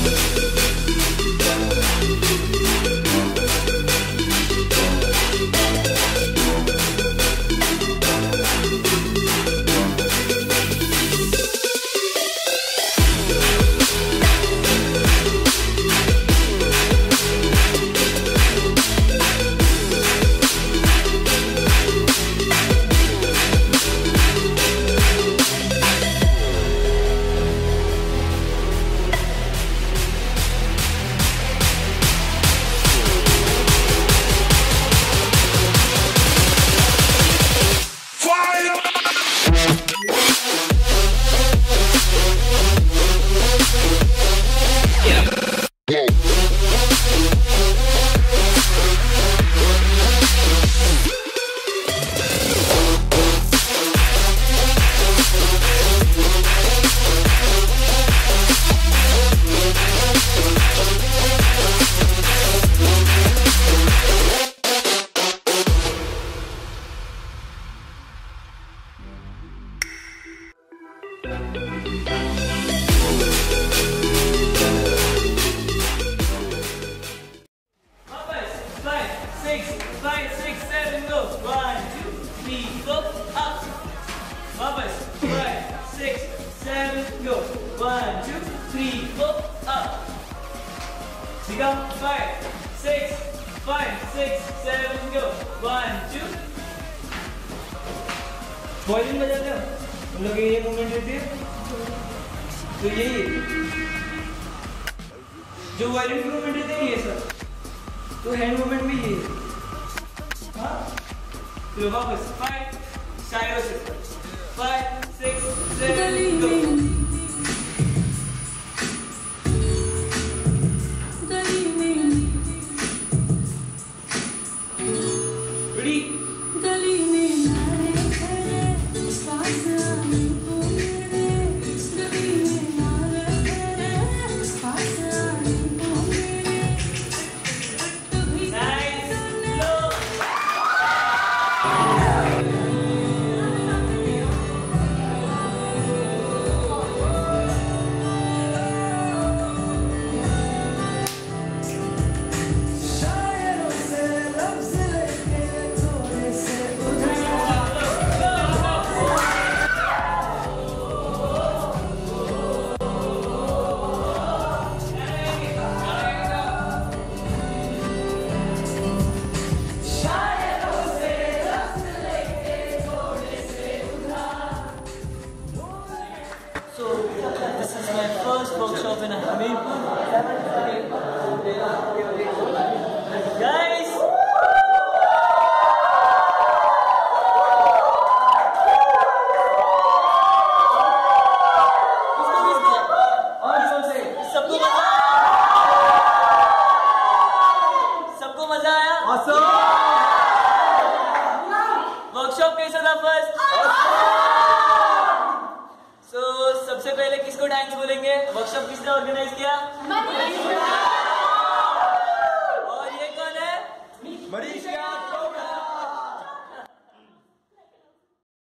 Violin बजाते हो हम लोग, ये मूवमेंट रहती है तो यही जो वायलिन की मूवमेंट रहती है ये सब, तो हैंड मूवमेंट भी ये है। हाँ तो वापस 5 साइडों से 5 6 7 गो। Workshop in Hamirpur. Guys, सबको मजा आया? Awesome. वर्कशॉप कैसा था फर्स्ट? सबसे पहले किसको थैंक्स बोलेंगे? वर्कशॉप किसने ऑर्गेनाइज किया?